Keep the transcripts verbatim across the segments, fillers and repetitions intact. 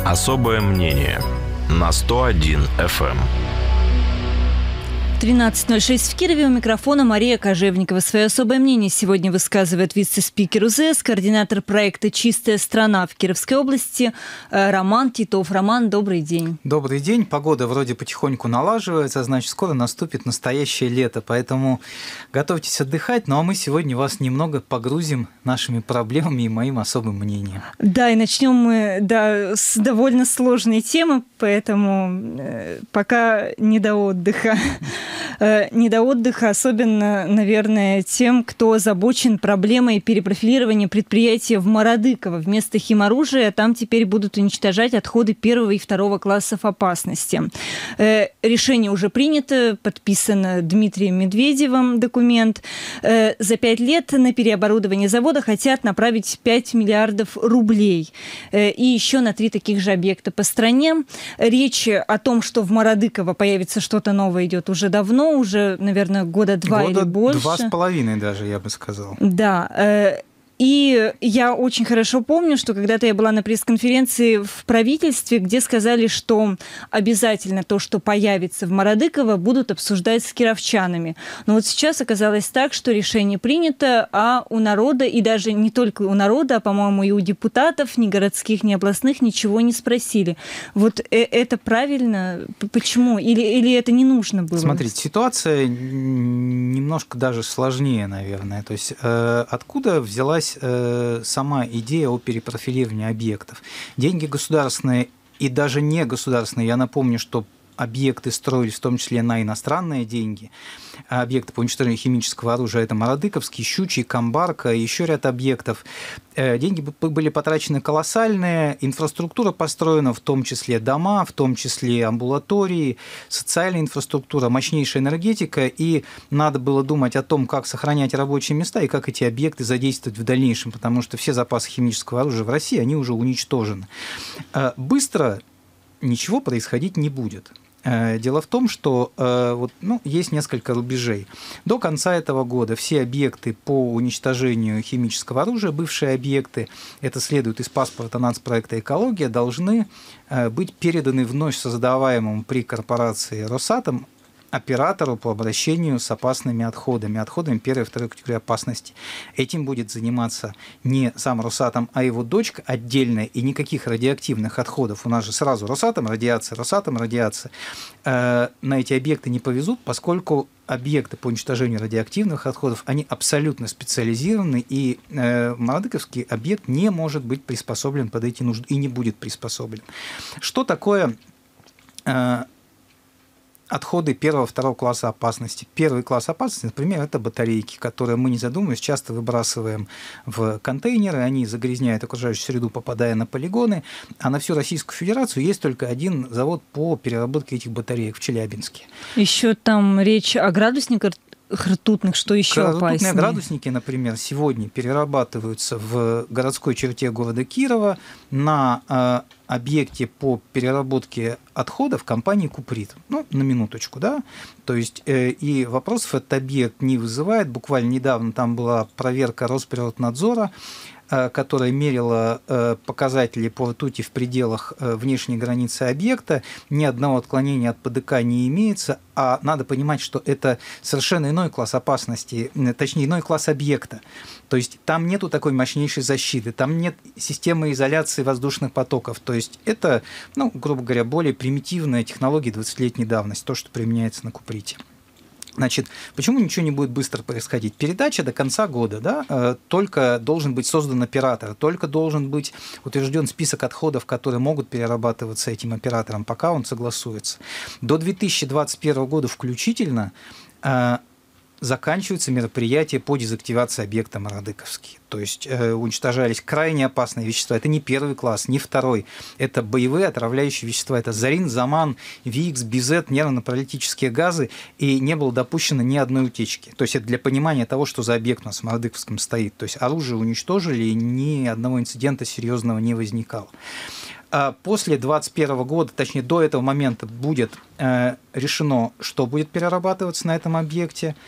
Особое мнение на сто один эф эм. тринадцать ноль шесть в Кирове. У микрофона Мария Кожевникова. Свое особое мнение сегодня высказывает вице-спикер УЗС, координатор проекта «Чистая страна» в Кировской области Роман Титов. Роман, добрый день. Добрый день. Погода вроде потихоньку налаживается, значит, скоро наступит настоящее лето, поэтому готовьтесь отдыхать. Ну а мы сегодня вас немного погрузим нашими проблемами и моим особым мнением. Да, и начнем мы да, с довольно сложной темы, поэтому э, пока не до отдыха. Не до отдыха, особенно, наверное, тем, кто озабочен проблемой перепрофилирования предприятия в Мародыково. Вместо химоружия там теперь будут уничтожать отходы первого и второго классов опасности. Решение уже принято, подписано Дмитрием Медведевым документ. За пять лет на переоборудование завода хотят направить пять миллиардов рублей. И еще на три таких же объекта по стране. Речь о том, что в Мародыково появится что-то новое, идет уже давно, уже, наверное, года два года или больше. Два с половиной даже, я бы сказал. Да. И я очень хорошо помню, что когда-то я была на пресс-конференции в правительстве, где сказали, что обязательно то, что появится в Мародыково, будут обсуждать с кировчанами. Но вот сейчас оказалось так, что решение принято, а у народа, и даже не только у народа, а, по-моему, и у депутатов, ни городских, ни областных, ничего не спросили. Вот это правильно? Почему? Или, или это не нужно было? Смотрите, ситуация немножко даже сложнее, наверное. То есть э, откуда взялась сама идея о перепрофилировании объектов. Деньги государственные и даже не государственные, я напомню, что объекты строились в том числе на иностранные деньги. Объекты по уничтожению химического оружия – это Мародыковский, Щучий, Камбарка и еще ряд объектов. Деньги были потрачены колоссальные, инфраструктура построена, в том числе дома, в том числе амбулатории, социальная инфраструктура, мощнейшая энергетика, и надо было думать о том, как сохранять рабочие места и как эти объекты задействовать в дальнейшем, потому что все запасы химического оружия в России, они уже уничтожены. Быстро ничего происходить не будет. Дело в том, что вот, ну, есть несколько рубежей. До конца этого года все объекты по уничтожению химического оружия, бывшие объекты, это следует из паспорта нацпроекта «Экология», должны быть переданы вновь создаваемому при корпорации «Росатом» оператору по обращению с опасными отходами, отходами первой и второй категории опасности. Этим будет заниматься не сам Росатом, а его дочка отдельная, и никаких радиоактивных отходов. У нас же сразу Росатом, радиация, Росатом, радиация. На эти объекты не повезут, поскольку объекты по уничтожению радиоактивных отходов, они абсолютно специализированы, и Мародыковский объект не может быть приспособлен под эти нужды и не будет приспособлен. Что такое отходы первого-второго класса опасности? Первый класс опасности, например, это батарейки, которые мы, не задумываясь, часто выбрасываем в контейнеры, они загрязняют окружающую среду, попадая на полигоны, а на всю Российскую Федерацию есть только один завод по переработке этих батареек в Челябинске. Еще там речь о градусниках ртутных, что еще опаснее? Ртутные градусники, например, сегодня перерабатываются в городской черте города Кирова на э, объекте по переработке отходов компании «Куприт». Ну, на минуточку, да. То есть, э, и вопросов этот объект не вызывает. Буквально недавно там была проверка Росприроднадзора, которая мерила показатели по ртути в пределах внешней границы объекта. Ни одного отклонения от ПДК не имеется, а надо понимать, что это совершенно иной класс опасности, точнее, иной класс объекта. То есть там нету такой мощнейшей защиты, там нет системы изоляции воздушных потоков. То есть это, ну, грубо говоря, более примитивная технология двадцатилетней давности, то, что применяется на Куприте. Значит, почему ничего не будет быстро происходить? Передача до конца года, да, только должен быть создан оператор, только должен быть утвержден список отходов, которые могут перерабатываться этим оператором, пока он согласуется. До две тысячи двадцать первого года включительно заканчиваются мероприятия по дезактивации объекта Мародыковский. То есть э, уничтожались крайне опасные вещества. Это не первый класс, не второй. Это боевые отравляющие вещества. Это зарин, заман, ВИКС, бизет, нервно-паралитические газы. И не было допущено ни одной утечки. То есть это для понимания того, что за объект у нас в Мародыковском стоит. То есть оружие уничтожили, и ни одного инцидента серьезного не возникало. После две тысячи двадцать первого года, точнее до этого момента, будет решено, что будет перерабатываться на этом объекте.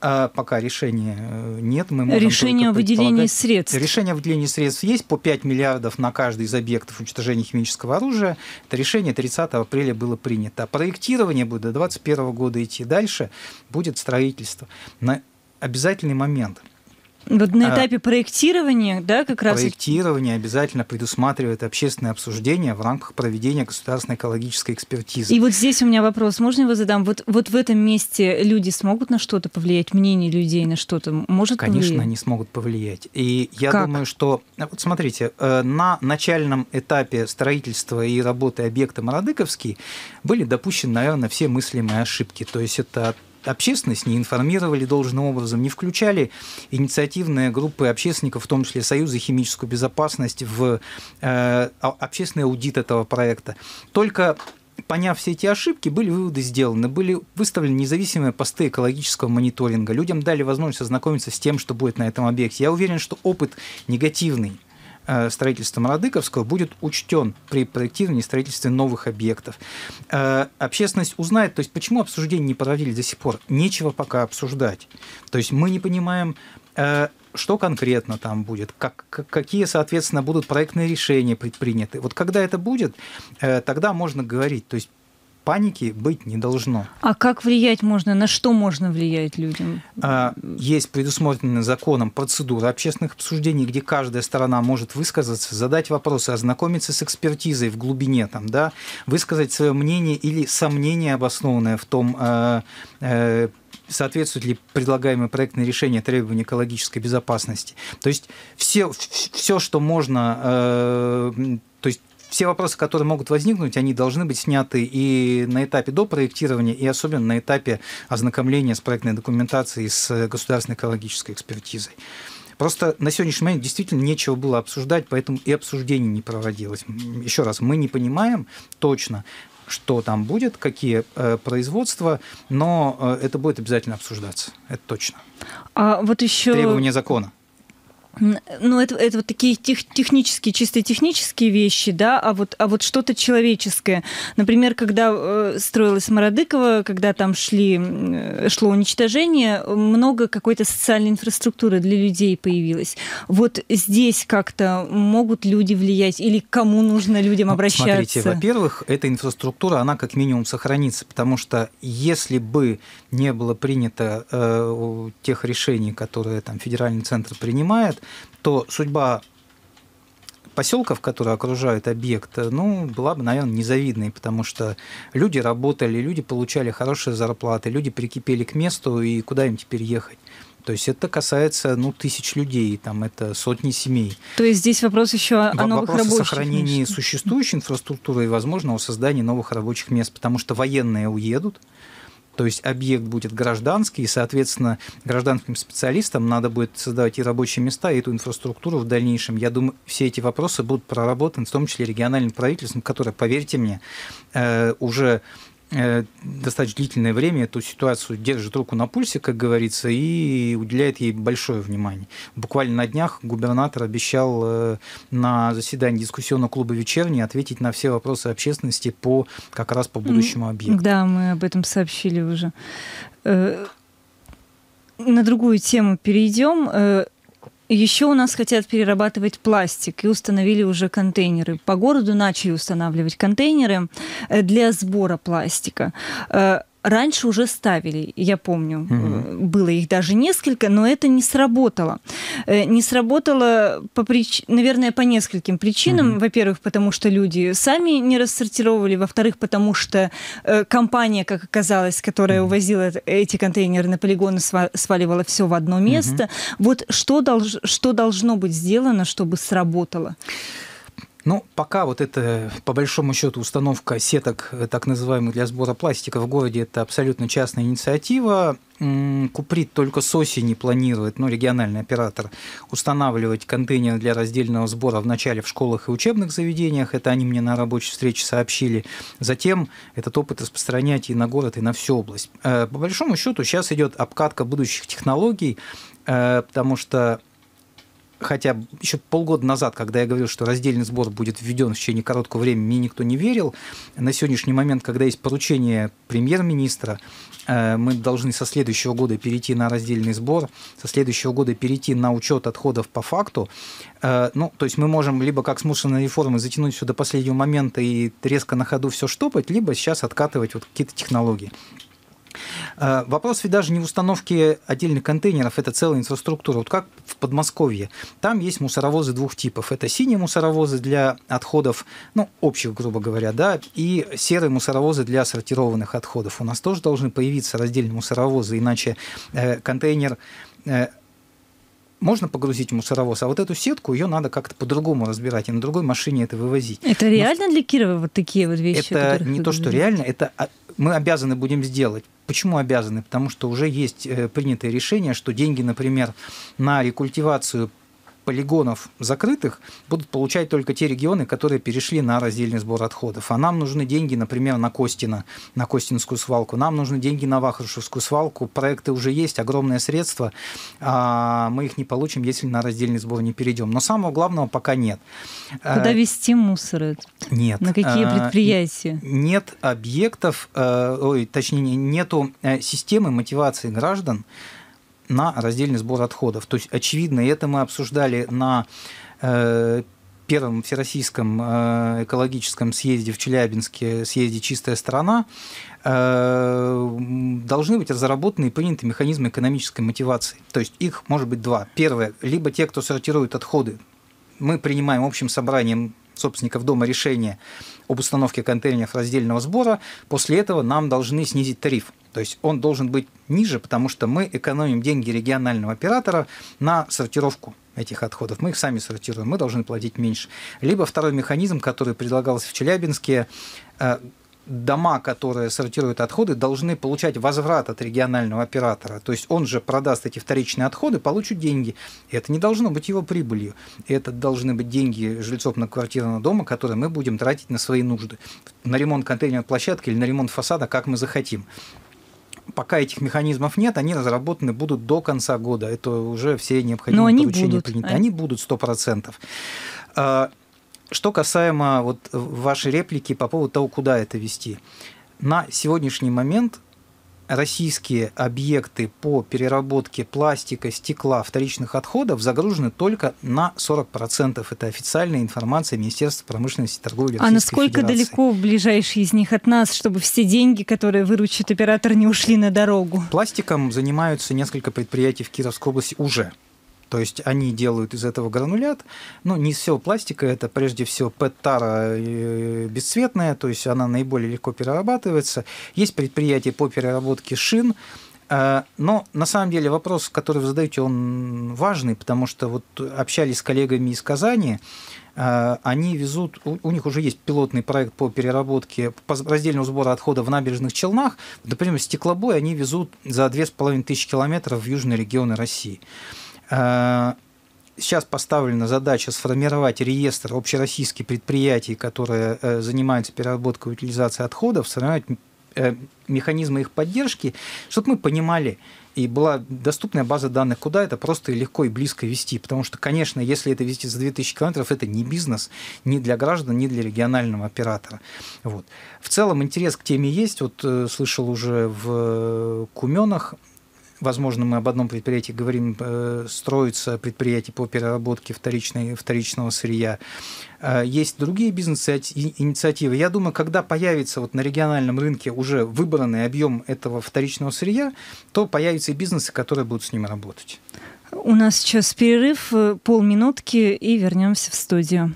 А пока решения нет. Мы можем решение о выделении средств. Решение о выделении средств есть по пять миллиардов на каждый из объектов уничтожения химического оружия. Это решение тридцатого апреля было принято. А проектирование будет до двадцать первого года идти. Дальше будет строительство. На обязательный момент. Вот на этапе проектирования, да, как раз... Проектирование обязательно предусматривает общественное обсуждение в рамках проведения государственной экологической экспертизы. И вот здесь у меня вопрос, можно его задам? Вот, вот в этом месте люди смогут на что-то повлиять? Мнение людей на что-то может повлиять? Конечно, они смогут повлиять. И я как? думаю, что... Вот смотрите, на начальном этапе строительства и работы объекта Мародыковский были допущены, наверное, все мыслимые ошибки. То есть это... Общественность не информировали должным образом, не включали инициативные группы общественников, в том числе Союза химическую безопасность, в э, общественный аудит этого проекта. Только поняв все эти ошибки, были выводы сделаны, были выставлены независимые посты экологического мониторинга, людям дали возможность ознакомиться с тем, что будет на этом объекте. Я уверен, что опыт негативный строительства Мародыковского будет учтен при проектировании и строительстве новых объектов. Общественность узнает, то есть почему обсуждения не проводили до сих пор? Нечего пока обсуждать. То есть мы не понимаем, что конкретно там будет, как, какие, соответственно, будут проектные решения предприняты. Вот когда это будет, тогда можно говорить. То есть паники быть не должно. А как влиять можно? На что можно влиять людям? Есть предусмотренная законом процедура общественных обсуждений, где каждая сторона может высказаться, задать вопросы, ознакомиться с экспертизой в глубине, там, да, высказать свое мнение или сомнение обоснованное в том, соответствует ли предлагаемое проектное решение требованиям экологической безопасности. То есть все, все что можно, то есть все вопросы, которые могут возникнуть, они должны быть сняты и на этапе до проектирования, и особенно на этапе ознакомления с проектной документацией, с государственной экологической экспертизой. Просто на сегодняшний момент действительно нечего было обсуждать, поэтому и обсуждение не проводилось. Еще раз, мы не понимаем точно, что там будет, какие э, производства, но э, это будет обязательно обсуждаться, это точно. А вот еще... Требования закона. Ну, это, это вот такие тех, технические, чисто технические вещи, да, а вот, а вот что-то человеческое. Например, когда э, строилась Мародыкова, когда там шли, э, шло уничтожение, много какой-то социальной инфраструктуры для людей появилось. Вот здесь как-то могут люди влиять или к кому нужно людям ну, обращаться? Смотрите, во-первых, эта инфраструктура, она как минимум сохранится, потому что если бы не было принято э, тех решений, которые там федеральный центр принимает, то судьба поселков, которые окружают объект, ну, была бы, наверное, незавидной, потому что люди работали, люди получали хорошие зарплаты, люди прикипели к месту, и куда им теперь ехать? То есть это касается, ну, тысяч людей, там это сотни семей. То есть здесь вопрос еще о новых вопрос рабочих о сохранении местах. Существующей инфраструктуры и, возможно, о создании новых рабочих мест, потому что военные уедут. То есть объект будет гражданский, и, соответственно, гражданским специалистам надо будет создавать и рабочие места, и эту инфраструктуру в дальнейшем. Я думаю, все эти вопросы будут проработаны, в том числе региональным правительством, которое, поверьте мне, уже достаточно длительное время эту ситуацию держит руку на пульсе, как говорится, и уделяет ей большое внимание. Буквально на днях губернатор обещал на заседании дискуссионного клуба «Вечерний» ответить на все вопросы общественности по, как раз по будущему объекту. Да, мы об этом сообщили уже. На другую тему перейдем. Еще у нас хотят перерабатывать пластик и установили уже контейнеры. По городу начали устанавливать контейнеры для сбора пластика. Раньше уже ставили, я помню, угу. было их даже несколько, но это не сработало. Не сработало, по прич... наверное, по нескольким причинам. Угу. Во-первых, потому что люди сами не рассортировали. Во-вторых, потому что компания, как оказалось, которая угу. увозила эти контейнеры на полигоны, сваливала все в одно место. Угу. Вот что, долж... что должно быть сделано, чтобы сработало? Ну, пока вот это, по большому счету, установка сеток, так называемых, для сбора пластика в городе, это абсолютно частная инициатива. Куприт только с осени планирует, ну, региональный оператор, устанавливать контейнеры для раздельного сбора вначале в школах и учебных заведениях. Это они мне на рабочей встрече сообщили. Затем этот опыт распространять и на город, и на всю область. По большому счету сейчас идет обкатка будущих технологий, потому что хотя еще полгода назад, когда я говорил, что раздельный сбор будет введен в течение короткого времени, мне никто не верил. На сегодняшний момент, когда есть поручение премьер-министра, мы должны со следующего года перейти на раздельный сбор, со следующего года перейти на учет отходов по факту. Ну, то есть мы можем либо как с мусорной реформой затянуть все до последнего момента и резко на ходу все штопать, либо сейчас откатывать вот какие-то технологии. Вопрос ведь даже не в установке отдельных контейнеров, это целая инфраструктура. Вот как в Подмосковье. Там есть мусоровозы двух типов. Это синие мусоровозы для отходов, ну, общих, грубо говоря, да, и серые мусоровозы для сортированных отходов. У нас тоже должны появиться раздельные мусоровозы, иначе контейнер можно погрузить в мусоровоз, а вот эту сетку, ее надо как-то по-другому разбирать и на другой машине это вывозить. Это Но реально для Кирова вот такие вот вещи? Это не то, что реально, это мы обязаны будем сделать. Почему обязаны? Потому что уже есть принятое решение, что деньги, например, на рекультивацию полигонов закрытых будут получать только те регионы, которые перешли на раздельный сбор отходов. А нам нужны деньги, например, на Костино, на Костинскую свалку. Нам нужны деньги на Вахрушевскую свалку. Проекты уже есть, огромные средства. А мы их не получим, если на раздельный сбор не перейдем. Но самого главного пока нет. Куда везти мусор? Нет. На какие предприятия? Нет объектов, ой, точнее, нету системы мотивации граждан на раздельный сбор отходов. То есть, очевидно, и это мы обсуждали на э, первом всероссийском э, экологическом съезде в Челябинске, съезде «Чистая страна», э, должны быть разработаны и приняты механизмы экономической мотивации. То есть, их может быть два. Первое, либо те, кто сортирует отходы, мы принимаем общим собранием собственников дома решение об установке контейнеров раздельного сбора, после этого нам должны снизить тариф. То есть он должен быть ниже, потому что мы экономим деньги регионального оператора на сортировку этих отходов. Мы их сами сортируем, мы должны платить меньше. Либо второй механизм, который предлагался в Челябинске, дома, которые сортируют отходы, должны получать возврат от регионального оператора. То есть он же продаст эти вторичные отходы, получит деньги. И это не должно быть его прибылью. Это должны быть деньги жильцов многоквартирного дома, которые мы будем тратить на свои нужды. На ремонт контейнерной площадки или на ремонт фасада, как мы захотим. Пока этих механизмов нет, они разработаны будут до конца года. Это уже все необходимые поручения приняты. Они будут сто процентов. Что касаемо вот вашей реплики по поводу того, куда это вести. На сегодняшний момент российские объекты по переработке пластика, стекла, вторичных отходов загружены только на сорок процентов. Это официальная информация Министерства промышленности и торговли Российской А насколько Федерации. далеко ближайшие из них от нас, чтобы все деньги, которые выручит оператор, не ушли на дорогу? Пластиком занимаются несколько предприятий в Кировской области уже. То есть они делают из этого гранулят. Ну, не из всего пластика, это прежде всего пэт-тара бесцветная, то есть она наиболее легко перерабатывается. Есть предприятия по переработке шин. Но на самом деле вопрос, который вы задаете, он важный, потому что вот общались с коллегами из Казани, они везут, у них уже есть пилотный проект по переработке, по раздельному сбору отходов в набережных Челнах. Например, стеклобой они везут за две тысячи пятьсот километров в южные регионы России. Сейчас поставлена задача сформировать реестр общероссийских предприятий, которые занимаются переработкой и утилизацией отходов, сформировать механизмы их поддержки, чтобы мы понимали, и была доступная база данных, куда это просто и легко и близко вести. Потому что, конечно, если это вести за две тысячи километров, это не бизнес ни для граждан, ни для регионального оператора. Вот. В целом интерес к теме есть. Вот слышал уже в Куменах, возможно, мы об одном предприятии говорим, строится предприятие по переработке вторичной, вторичного сырья. Есть другие бизнес-инициативы. Я думаю, когда появится вот на региональном рынке уже выбранный объем этого вторичного сырья, то появятся и бизнесы, которые будут с ним работать. У нас сейчас перерыв, полминутки, и вернемся в студию.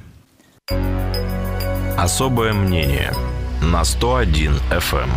Особое мнение на сто один эф эм.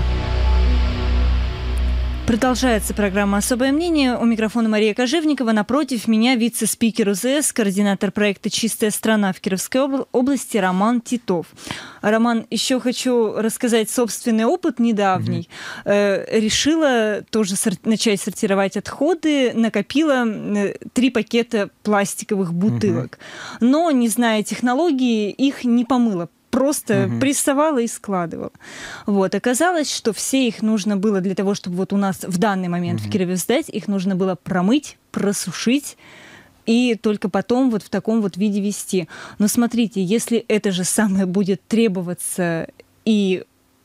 Продолжается программа «Особое мнение». У микрофона Мария Кожевникова. Напротив меня вице-спикер УЗС, координатор проекта «Чистая страна» в Кировской области Роман Титов. Роман, еще хочу рассказать собственный опыт недавний. Mm-hmm. Решила тоже сор- начать сортировать отходы, накопила три пакета пластиковых бутылок. Mm-hmm. Но, не зная технологии, их не помыла. Просто угу. прессовала и складывала. Вот. Оказалось, что все их нужно было для того, чтобы вот у нас в данный момент угу. в Кирове сдать, их нужно было промыть, просушить и только потом вот в таком вот виде вести. Но смотрите, если это же самое будет требоваться и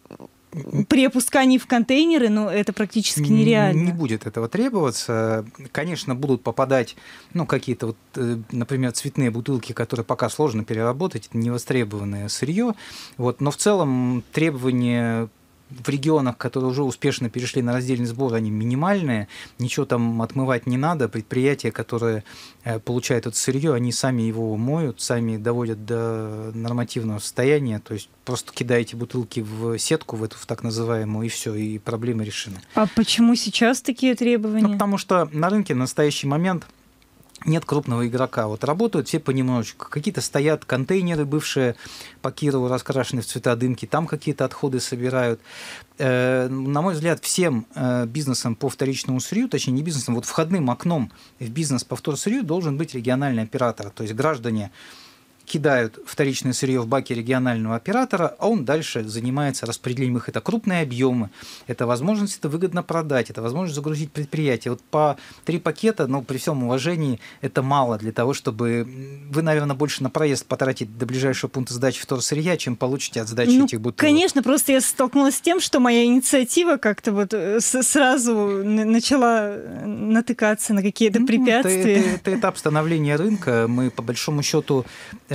при опускании в контейнеры, ну, это практически нереально. Не будет этого требоваться. Конечно, будут попадать, ну, какие-то вот, например, цветные бутылки, которые пока сложно переработать, это невостребованное сырье. Вот. Но в целом требования в регионах, которые уже успешно перешли на раздельный сбор, они минимальные, ничего там отмывать не надо. Предприятия, которые получают это сырье, они сами его моют, сами доводят до нормативного состояния, то есть просто кидаете бутылки в сетку, в эту в так называемую, и все, и проблемы решены. А почему сейчас такие требования? Ну, потому что на рынке в настоящий момент нет крупного игрока. Вот работают все понемножечку. Какие-то стоят контейнеры бывшие по Кирову, раскрашенные в цвета дымки, там какие-то отходы собирают. На мой взгляд, всем бизнесом по вторичному сырью, точнее не бизнесом, вот входным окном в бизнес по вторсырью должен быть региональный оператор. То есть граждане кидают вторичное сырье в баки регионального оператора, а он дальше занимается распределением их. Это крупные объемы, это возможность это выгодно продать, это возможность загрузить предприятие. Вот по три пакета, ну, при всем уважении, это мало для того, чтобы вы, наверное, больше на проезд потратите до ближайшего пункта сдачи вторсырья, чем получите от сдачи ну, этих бутылок. Конечно, просто я столкнулась с тем, что моя инициатива как-то вот сразу начала натыкаться на какие-то ну, препятствия. Это, это, это этап становления рынка. Мы, по большому счету,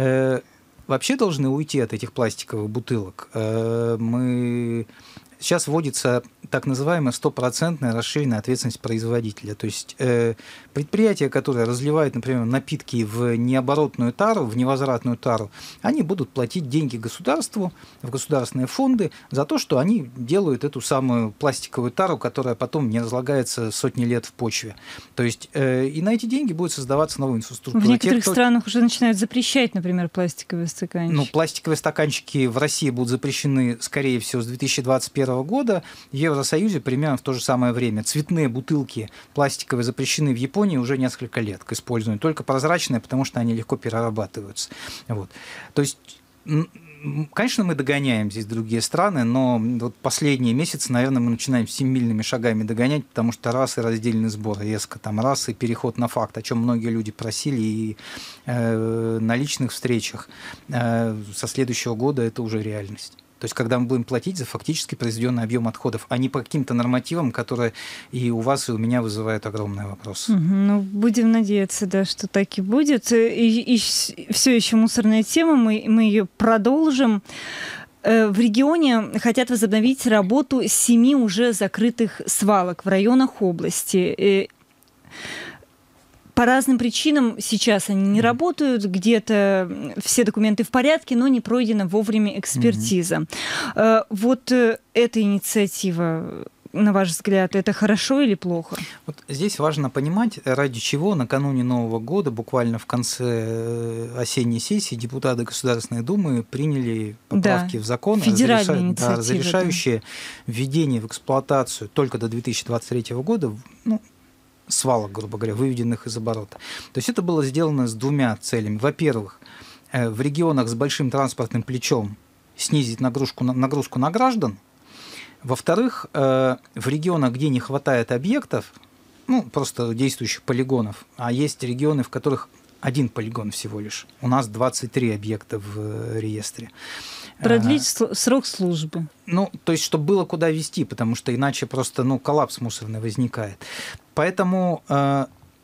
вообще должны уйти от этих пластиковых бутылок. Мы... Сейчас вводится так называемая стопроцентная расширенная ответственность производителя. То есть э, предприятия, которые разливают, например, напитки в необоротную тару, в невозвратную тару, они будут платить деньги государству, в государственные фонды за то, что они делают эту самую пластиковую тару, которая потом не разлагается сотни лет в почве. То есть э, и на эти деньги будет создаваться новая инфраструктура. В некоторых Те, кто... странах уже начинают запрещать, например, пластиковые стаканчики. Ну, пластиковые стаканчики в России будут запрещены, скорее всего, с две тысячи двадцать первого года. В Евросоюзе примерно в то же самое время. Цветные бутылки пластиковые запрещены в Японии уже несколько лет к использованию. Только прозрачные, потому что они легко перерабатываются. Вот. То есть, конечно, мы догоняем здесь другие страны, но вот последние месяцы, наверное, мы начинаем семимильными шагами догонять, потому что раз и раздельный сбор резко, там раз и переход на факт, о чем многие люди просили, и э, на личных встречах э, со следующего года это уже реальность. То есть, когда мы будем платить за фактически произведенный объем отходов, а не по каким-то нормативам, которые и у вас, и у меня вызывают огромные вопросы. Угу, ну, будем надеяться, да, что так и будет. И, и все еще мусорная тема, мы, мы ее продолжим. В регионе хотят возобновить работу семи уже закрытых свалок в районах области. По разным причинам сейчас они не работают, где-то все документы в порядке, но не пройдена вовремя экспертиза. Mm-hmm. Вот эта инициатива, на ваш взгляд, это хорошо или плохо? Вот здесь важно понимать, ради чего накануне Нового года, буквально в конце осенней сессии, депутаты Государственной Думы приняли поправки да, в закон, разреша... да, разрешающие да. введение в эксплуатацию только до две тысячи двадцать третьего года, ну, свалок, грубо говоря, выведенных из оборота. То есть это было сделано с двумя целями. Во-первых, в регионах с большим транспортным плечом снизить нагрузку, нагрузку на граждан. Во-вторых, в регионах, где не хватает объектов, ну, просто действующих полигонов, а есть регионы, в которых один полигон всего лишь. У нас двадцать три объекта в реестре. Продлить а, срок службы. Ну, то есть, чтобы было куда везти, потому что иначе просто ну, коллапс мусорный возникает. Поэтому, э,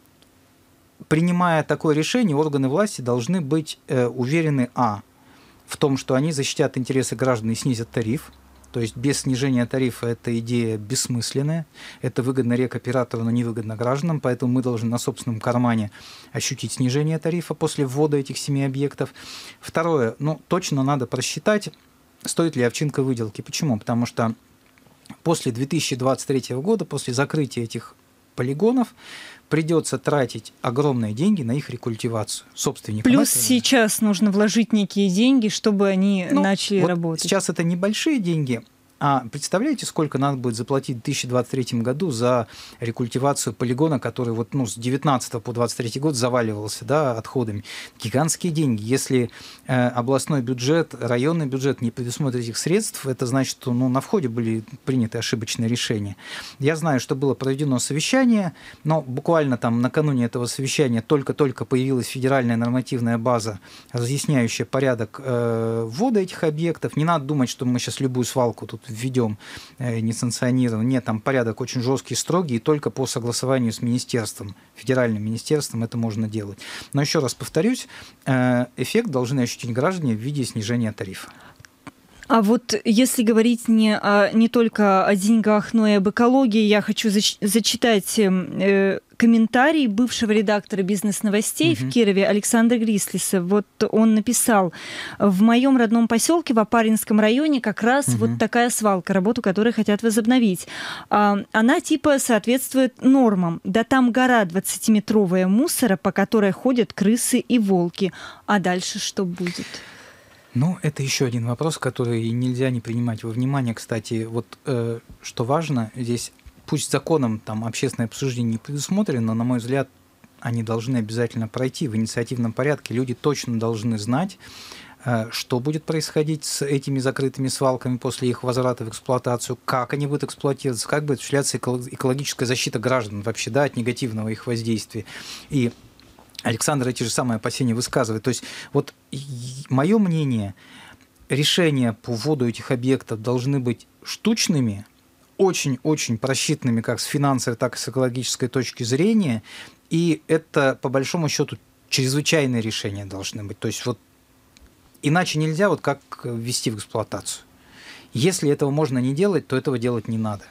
принимая такое решение, органы власти должны быть э, уверены, а, в том, что они защитят интересы граждан и снизят тариф. То есть без снижения тарифа эта идея бессмысленная. Это выгодно рекоператору, но невыгодно гражданам, поэтому мы должны на собственном кармане ощутить снижение тарифа после ввода этих семи объектов. Второе, ну, точно надо просчитать, стоит ли овчинка выделки. Почему? Потому что после две тысячи двадцать третьего года, после закрытия этих полигонов, придется тратить огромные деньги на их рекультивацию собственникам. Плюс это... сейчас нужно вложить некие деньги, чтобы они ну, начали вот работать. Сейчас это небольшие деньги, А представляете, сколько надо будет заплатить в две тысячи двадцать третьем году за рекультивацию полигона, который вот, ну, с девятнадцатого по двадцать третий год заваливался, да, отходами? Гигантские деньги. Если э, областной бюджет, районный бюджет не предусмотрит этих средств, это значит, что, ну, на входе были приняты ошибочные решения. Я знаю, что было проведено совещание, но буквально там накануне этого совещания только-только появилась федеральная нормативная база, разъясняющая порядок э, ввода этих объектов. Не надо думать, что мы сейчас любую свалку тут введем э, несанкционированно. Нет, там порядок очень жесткий, строгий, и только по согласованию с министерством, федеральным министерством это можно делать. Но еще раз повторюсь, э, эффект должны ощутить граждане в виде снижения тарифа. А вот если говорить не, о, не только о деньгах, но и об экологии, я хочу зач- зачитать э, комментарий бывшего редактора «Бизнес-новостей» угу. в Кирове Александра Грислиса. Вот он написал: в моем родном поселке в Опаринском районе как раз угу. вот такая свалка, работу которой хотят возобновить. А, она типа соответствует нормам. Да там гора двадцатиметровая мусора, по которой ходят крысы и волки. А дальше что будет? Ну, это еще один вопрос, который нельзя не принимать во внимание. Кстати, вот э, что важно, здесь пусть законом там общественное обсуждение не предусмотрено, но, на мой взгляд, они должны обязательно пройти в инициативном порядке. Люди точно должны знать, э, что будет происходить с этими закрытыми свалками после их возврата в эксплуатацию, как они будут эксплуатироваться, как будет осуществляться экологическая защита граждан вообще, да, от негативного их воздействия. И Александр эти же самые опасения высказывает. То есть вот мое мнение, решения по вводу этих объектов должны быть штучными, очень-очень просчитанными как с финансовой, так и с экологической точки зрения, и это, по большому счету, чрезвычайные решения должны быть. То есть вот иначе нельзя вот как ввести в эксплуатацию. Если этого можно не делать, то этого делать не надо.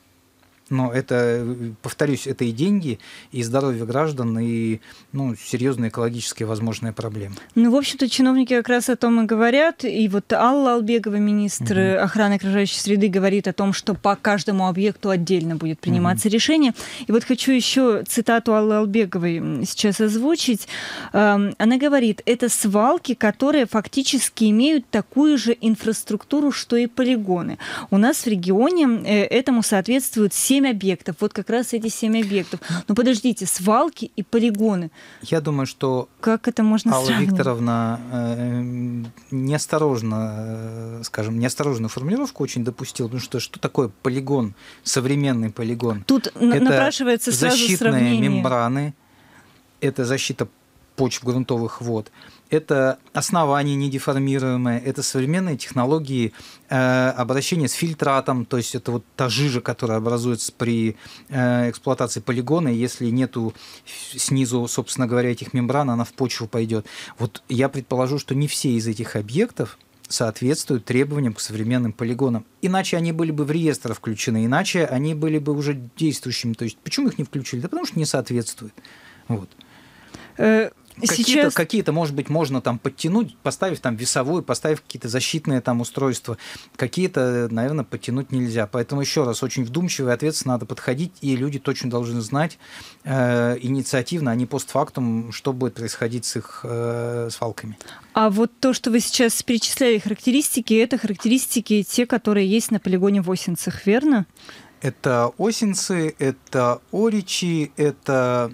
Но это, повторюсь, это и деньги, и здоровье граждан, и, ну, серьезные экологические возможные проблемы. Ну, в общем-то, чиновники как раз о том и говорят. И вот Алла Албегова, министр угу. охраны окружающей среды, говорит о том, что по каждому объекту отдельно будет приниматься угу. решение. И вот хочу еще цитату Аллы Албеговой сейчас озвучить. Она говорит: это свалки, которые фактически имеют такую же инфраструктуру, что и полигоны. У нас в регионе этому соответствует семь объектов. Вот как раз эти семь объектов. Но подождите, свалки и полигоны. Я думаю, что как это можно Алла сравнивать? Викторовна э, неосторожно, э, скажем, неосторожную формулировку очень допустила, потому что что такое полигон, современный полигон? Тут это напрашивается сразу защитные сравнение. Мембраны, это защита почв, грунтовых вод, это основание недеформируемое, это современные технологии э, обращения с фильтратом, то есть это вот та жижа, которая образуется при э, эксплуатации полигона, и если нету снизу, собственно говоря, этих мембран, она в почву пойдет. Вот я предположу, что не все из этих объектов соответствуют требованиям к современным полигонам. Иначе они были бы в реестр включены, иначе они были бы уже действующими. То есть почему их не включили? Да потому что не соответствует. Вот. Какие-то, Сейчас... какие-то, может быть, можно там подтянуть, поставив там весовую, поставив какие-то защитные там устройства. Какие-то, наверное, подтянуть нельзя. Поэтому еще раз, очень вдумчиво и ответственно надо подходить, и люди точно должны знать э, инициативно, а не постфактум, что будет происходить с их э, свалками. А вот то, что вы сейчас перечисляли характеристики, это характеристики те, которые есть на полигоне в Осинцах, верно? Это Осинцы, это Оричи, это...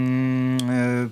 Э,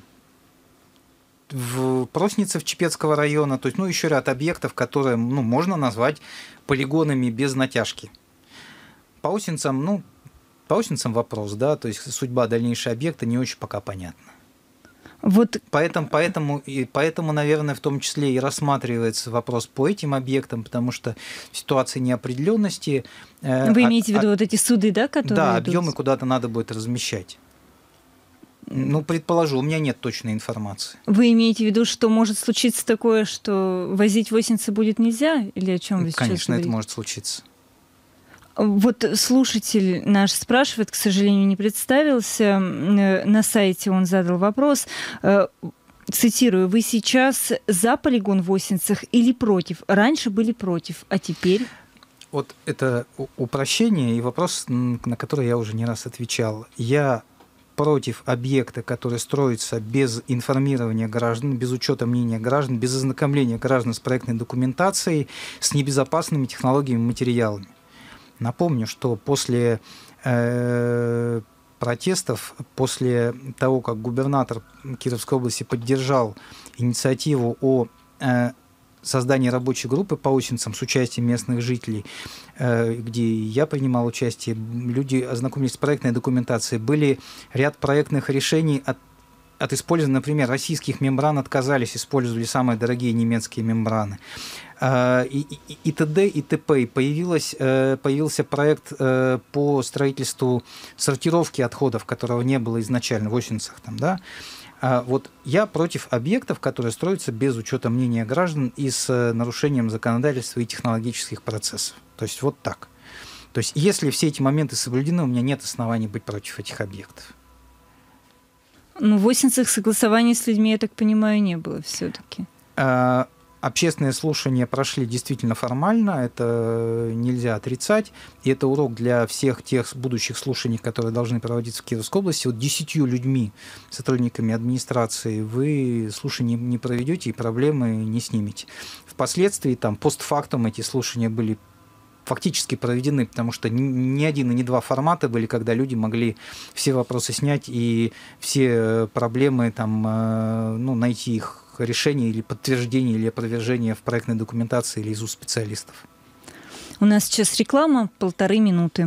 в Просницев Чепецкого района, то есть, ну, еще ряд объектов, которые, ну, можно назвать полигонами без натяжки. По Осинцам, ну, по Осинцам вопрос, да, то есть судьба дальнейшего объекта не очень пока понятна. Вот. Поэтому, поэтому, и поэтому, наверное, в том числе и рассматривается вопрос по этим объектам, потому что в ситуации неопределенности... Вы имеете в виду а, вот эти суды, да, которые Да, идут? Объемы куда-то надо будет размещать. Ну, предположу, у меня нет точной информации. Вы имеете в виду, что может случиться такое, что возить в Осинцы будет нельзя? Или о чем вы сейчас говорите? Конечно, это может случиться. Вот слушатель наш спрашивает, к сожалению, не представился. На сайте он задал вопрос. Цитирую: вы сейчас за полигон в Осинцах или против? Раньше были против, а теперь... Вот это упрощение и вопрос, на который я уже не раз отвечал. Я против объекта, который строится без информирования граждан, без учета мнения граждан, без ознакомления граждан с проектной документацией, с небезопасными технологиями и материалами. Напомню, что после э, протестов, после того, как губернатор Кировской области поддержал инициативу о э, создании рабочей группы по Осинцам с участием местных жителей, э, где я принимал участие, люди ознакомились с проектной документацией, были ряд проектных решений от От использования, например, российских мембран отказались, использовали самые дорогие немецкие мембраны. И, и, и т.д. и т.п. Появилась, появился проект по строительству сортировки отходов, которого не было изначально в Осинцах. Там, да? Вот я против объектов, которые строятся без учета мнения граждан и с нарушением законодательства и технологических процессов. То есть вот так. То есть если все эти моменты соблюдены, у меня нет оснований быть против этих объектов. Ну, в Осинцах согласования с людьми, я так понимаю, не было все-таки. А, общественные слушания прошли действительно формально, это нельзя отрицать. И это урок для всех тех будущих слушаний, которые должны проводиться в Кировской области. Вот десятью людьми, сотрудниками администрации, вы слушания не проведете и проблемы не снимете. Впоследствии, там, постфактум эти слушания были фактически проведены, потому что ни один и ни два формата были, когда люди могли все вопросы снять и все проблемы там, ну, найти их решение или подтверждение или опровержение в проектной документации или из уст специалистов. У нас сейчас реклама, полторы минуты.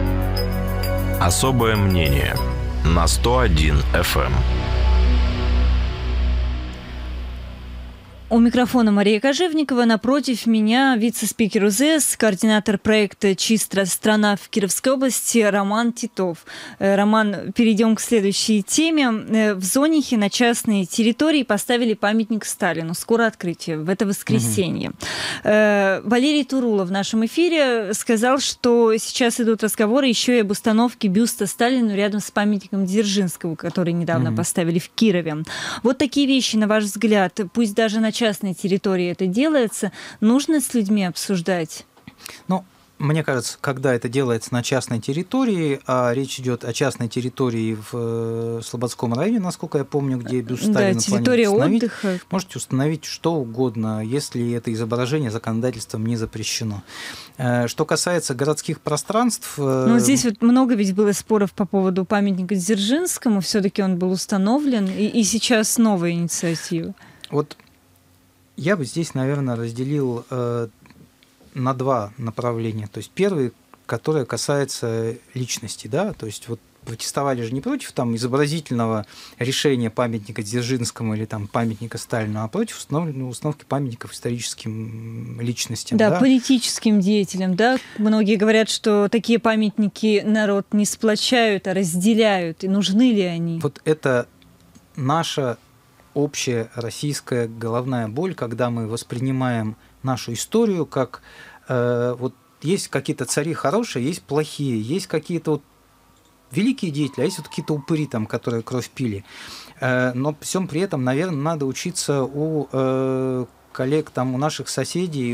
Особое мнение на сто один эф эм. У микрофона Мария Кожевникова, напротив меня вице-спикер УЗС, координатор проекта «Чистая страна» в Кировской области Роман Титов. Роман, перейдем к следующей теме. В Зонихе на частной территории поставили памятник Сталину. Скоро открытие, в это воскресенье. Угу. Валерий Турула в нашем эфире сказал, что сейчас идут разговоры еще и об установке бюста Сталину рядом с памятником Дзержинского, который недавно угу. поставили в Кирове. Вот такие вещи, на ваш взгляд, пусть даже на частной территории это делается, нужно с людьми обсуждать? Ну, мне кажется, когда это делается на частной территории, а речь идет о частной территории в Слободском районе, насколько я помню, где бюст Сталина да, территория установить, отдыха. Можете установить что угодно, если это изображение законодательством не запрещено. Что касается городских пространств... Ну, здесь вот много ведь было споров по поводу памятника Дзержинскому, все-таки он был установлен, и, и сейчас новая инициатива. Вот я бы здесь, наверное, разделил э, на два направления. То есть первый, которое касается личности, да, то есть вот протестовали же не против там изобразительного решения памятника Дзержинскому или там памятника Сталину, а против установки памятников историческим личностям. Да, да, политическим деятелям, да. Многие говорят, что такие памятники народ не сплочают, а разделяют. И нужны ли они? Вот это наша общая российская головная боль, когда мы воспринимаем нашу историю как э, вот есть какие-то цари хорошие, есть плохие, есть какие-то вот великие деятели, а есть вот какие-то упыри, там, которые кровь пили. Э, но всем при этом, наверное, надо учиться у э, коллег, там, у наших соседей,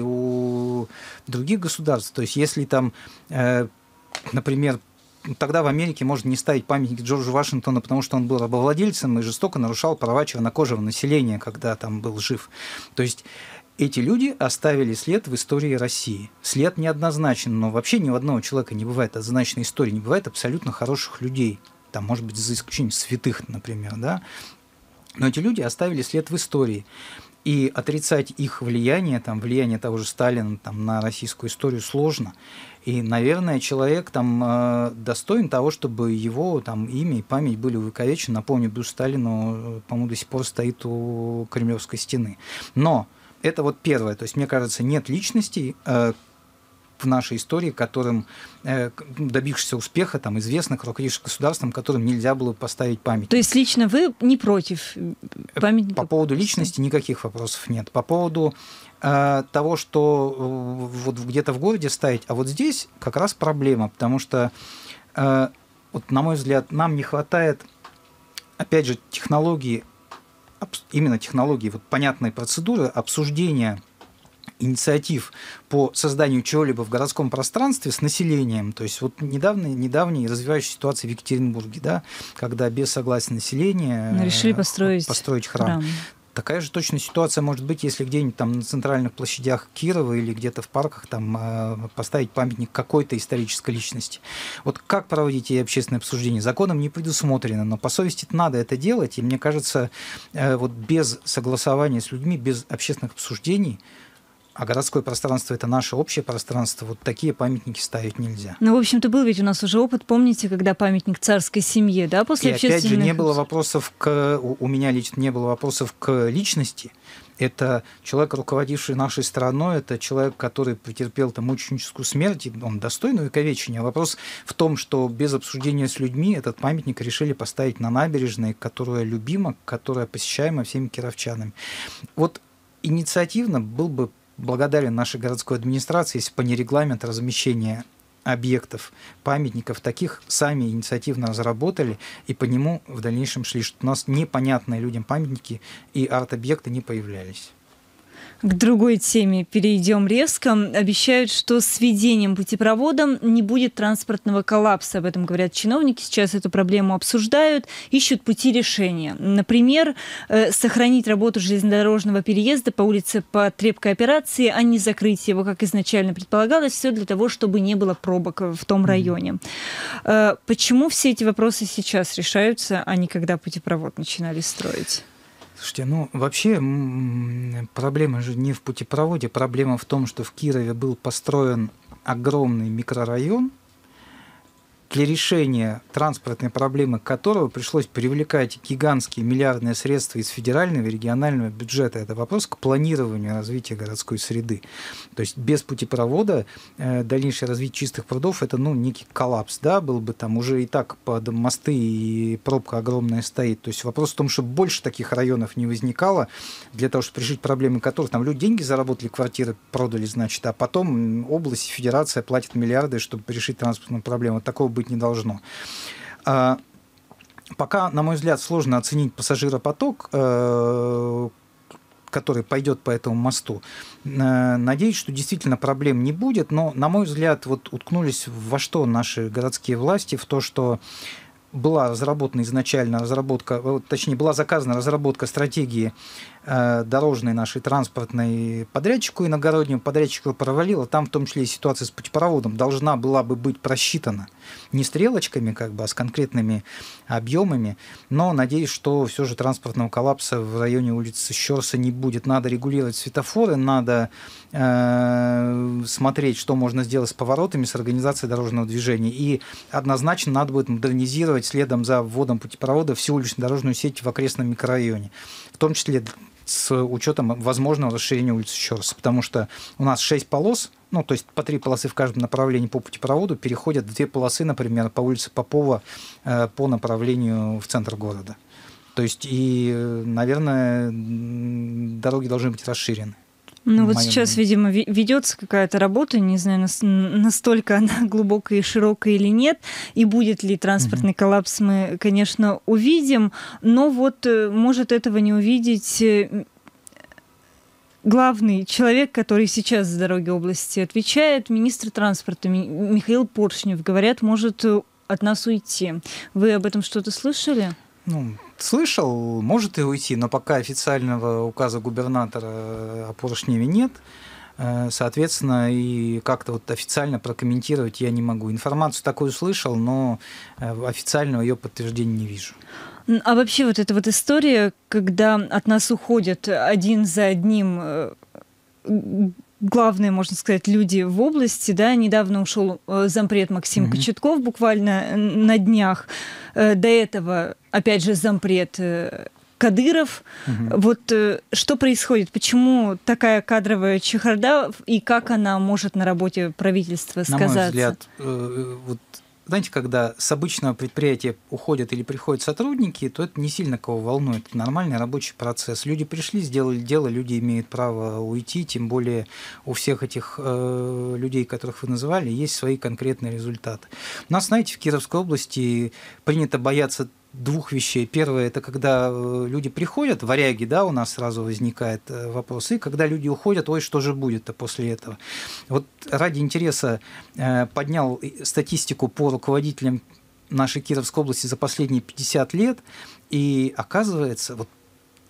у других государств. То есть если там, э, например, тогда в Америке можно не ставить памятник Джорджу Вашингтону, потому что он был рабовладельцем и жестоко нарушал права чернокожего населения, когда там был жив. То есть эти люди оставили след в истории России. След неоднозначен, но вообще ни у одного человека не бывает однозначной истории, не бывает абсолютно хороших людей. Там, может быть, за исключением святых, например, да? Но эти люди оставили след в истории. И отрицать их влияние, там, влияние того же Сталина там, на российскую историю сложно. И, наверное, человек там, достоин того, чтобы его там, имя и память были увековечены. Напомню, бюст Сталину, по-моему, до сих пор стоит у Кремлевской стены. Но это вот первое. То есть, мне кажется, нет личностей э, в нашей истории, которым, э, добившихся успеха, там, известных, руководящих государством, которым нельзя было поставить памятник. То есть лично вы не против памятника? По поводу личности никаких вопросов нет. По поводу э, того, что э, вот где-то в городе ставить, а вот здесь как раз проблема, потому что, э, вот, на мой взгляд, нам не хватает, опять же, технологии, именно технологии, вот, понятной процедуры обсуждения инициатив по созданию чего-либо в городском пространстве с населением. То есть вот недавние, недавние развивающие ситуации в Екатеринбурге, да, когда без согласия населения решили построить, построить храм. храм. Такая же точно ситуация может быть, если где-нибудь там на центральных площадях Кирова или где-то в парках там поставить памятник какой-то исторической личности. Вот как проводить эти общественные обсуждения? Законом не предусмотрено, но по совести надо это делать, и мне кажется, вот без согласования с людьми, без общественных обсуждений, а городское пространство – это наше общее пространство, вот такие памятники ставить нельзя. Ну, в общем-то, был ведь у нас уже опыт, помните, когда памятник царской семье, да, после и общественных... опять же, не было вопросов к... У меня лично не было вопросов к личности. Это человек, руководивший нашей страной, это человек, который претерпел там мученическую смерть, он достоин увековечения. Вопрос в том, что без обсуждения с людьми этот памятник решили поставить на набережной, которая любима, которая посещаема всеми кировчанами. Вот инициативно был бы благодарен нашей городской администрации, если бы не регламент размещения объектов, памятников, таких сами инициативно разработали и по нему в дальнейшем шли, что у нас непонятные людям памятники и арт-объекты не появлялись. К другой теме перейдем резко. Обещают, что с введением путепровода не будет транспортного коллапса. Об этом говорят чиновники. Сейчас эту проблему обсуждают, ищут пути решения. Например, сохранить работу железнодорожного переезда по улице по Требкой операции, а не закрыть его, как изначально предполагалось, все для того, чтобы не было пробок в том районе. Mm-hmm. Почему все эти вопросы сейчас решаются, а не когда путепровод начинали строить? Слушайте, ну вообще проблема же не в путепроводе, проблема в том, что в Кирове был построен огромный микрорайон, для решения транспортной проблемы которого пришлось привлекать гигантские миллиардные средства из федерального и регионального бюджета. Это вопрос к планированию развития городской среды. То есть без путепровода э, дальнейшее развитие чистых прудов – это ну, некий коллапс. Да? Был бы там уже и так под мосты и пробка огромная стоит. То есть вопрос в том, чтобы больше таких районов не возникало, для того, чтобы решить проблемы которых там люди деньги заработали, квартиры продали, значит, а потом область, федерация платит миллиарды, чтобы решить транспортную проблему. Такого быть не должно. Пока, на мой взгляд, сложно оценить пассажиропоток, который пойдет по этому мосту. Надеюсь, что действительно проблем не будет, но, на мой взгляд, вот уткнулись во что наши городские власти, в то, что была разработана изначально разработка, точнее, была заказана разработка стратегии дорожной нашей транспортной подрядчику, иногороднему подрядчику провалила. Там в том числе и ситуация с путепроводом должна была бы быть просчитана не стрелочками, как бы, а с конкретными объемами. Но надеюсь, что все же транспортного коллапса в районе улицы Щорса не будет. Надо регулировать светофоры, надо э, смотреть, что можно сделать с поворотами, с организацией дорожного движения. И однозначно надо будет модернизировать следом за вводом путепровода всю улично-дорожную сеть в окрестном микрорайоне. В том числе с учетом возможного расширения улицы Щорса, потому что у нас шесть полос, ну, то есть по три полосы в каждом направлении по путепроводу, переходят в две полосы, например, по улице Попова э, по направлению в центр города. То есть и, наверное, дороги должны быть расширены. Ну вот сейчас, видимо, ведется какая-то работа, не знаю, настолько она глубокая и широкая или нет, и будет ли транспортный угу. коллапс, мы, конечно, увидим, но вот может этого не увидеть главный человек, который сейчас за дороги области отвечает, министр транспорта Михаил Поршнев, говорят, может от нас уйти. Вы об этом что-то слышали? Ну, слышал, может и уйти, но пока официального указа губернатора о Поршневе нет. Соответственно, и как-то вот официально прокомментировать я не могу. Информацию такую слышал, но официального ее подтверждения не вижу. А вообще вот эта вот история, когда от нас уходят один за одним главные, можно сказать, люди в области, да, недавно ушел зампред Максим mm-hmm. Кочетков буквально на днях, до этого, опять же, зампред Кадыров. Mm-hmm. Вот что происходит? Почему такая кадровая чехарда и как она может на работе правительства сказаться? На мой взгляд, вот знаете, когда с обычного предприятия уходят или приходят сотрудники, то это не сильно кого волнует. Это нормальный рабочий процесс. Люди пришли, сделали дело, люди имеют право уйти, тем более у всех этих э, людей, которых вы называли, есть свои конкретные результаты. У нас, знаете, в Кировской области принято бояться двух вещей. Первое – это когда люди приходят, варяги, да, у нас сразу возникает вопрос, и когда люди уходят, ой, что же будет-то после этого. Вот ради интереса поднял статистику по руководителям нашей Кировской области за последние пятьдесят лет, и оказывается, вот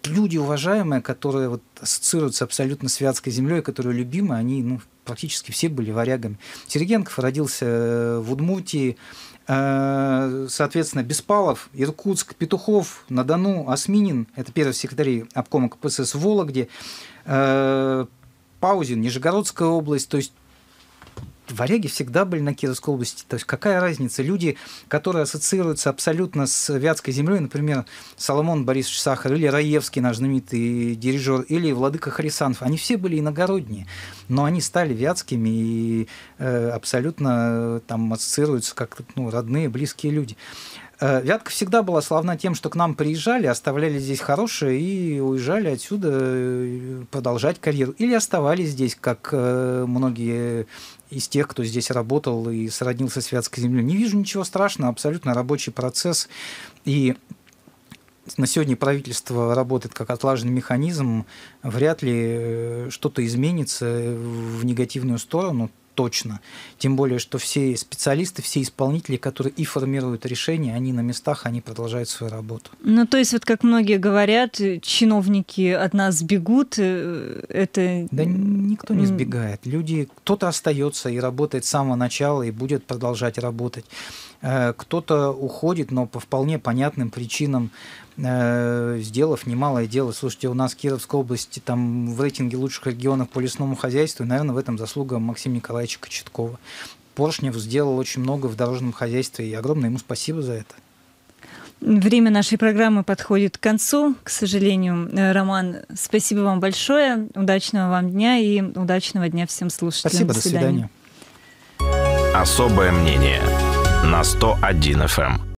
люди уважаемые, которые вот ассоциируются абсолютно с Вятской землей, которые любимы, они ну, практически все были варягами. Сергенков родился в Удмуртии, соответственно, Беспалов, Иркутск, Петухов, на Дону, Осминин, это первый секретарь обкома ка пэ эс эс в Вологде, Паузин, Нижегородская область, то есть варяги всегда были на Кировской области. То есть какая разница? Люди, которые ассоциируются абсолютно с Вятской землей, например, Соломон Борисович Сахар или Раевский, наш знаменитый дирижер, или Владыка Харисанов, они все были иногородние, но они стали вятскими и э, абсолютно там ассоциируются как ну, родные, близкие люди. Вятка всегда была славна тем, что к нам приезжали, оставляли здесь хорошее и уезжали отсюда продолжать карьеру. Или оставались здесь, как многие из тех, кто здесь работал и сроднился с Вятской землей. Не вижу ничего страшного, абсолютно рабочий процесс. И на сегодня правительство работает как отлаженный механизм. Вряд ли что-то изменится в негативную сторону. Точно. Тем более, что все специалисты, все исполнители, которые и формируют решения, они на местах, они продолжают свою работу. Ну, то есть, вот как многие говорят, чиновники от нас бегут, это... Да никто не сбегает. Люди, кто-то остается и работает с самого начала, и будет продолжать работать. Кто-то уходит, но по вполне понятным причинам, сделав немалое дело. Слушайте, у нас в Кировской области там в рейтинге лучших регионов по лесному хозяйству, и, наверное, в этом заслуга Максима Николаевича Кочеткова. Поршнев сделал очень много в дорожном хозяйстве, и огромное ему спасибо за это. Время нашей программы подходит к концу, к сожалению. Роман, спасибо вам большое, удачного вам дня и удачного дня всем слушателям. Спасибо, до свидания. Особое мнение на сто один эф эм.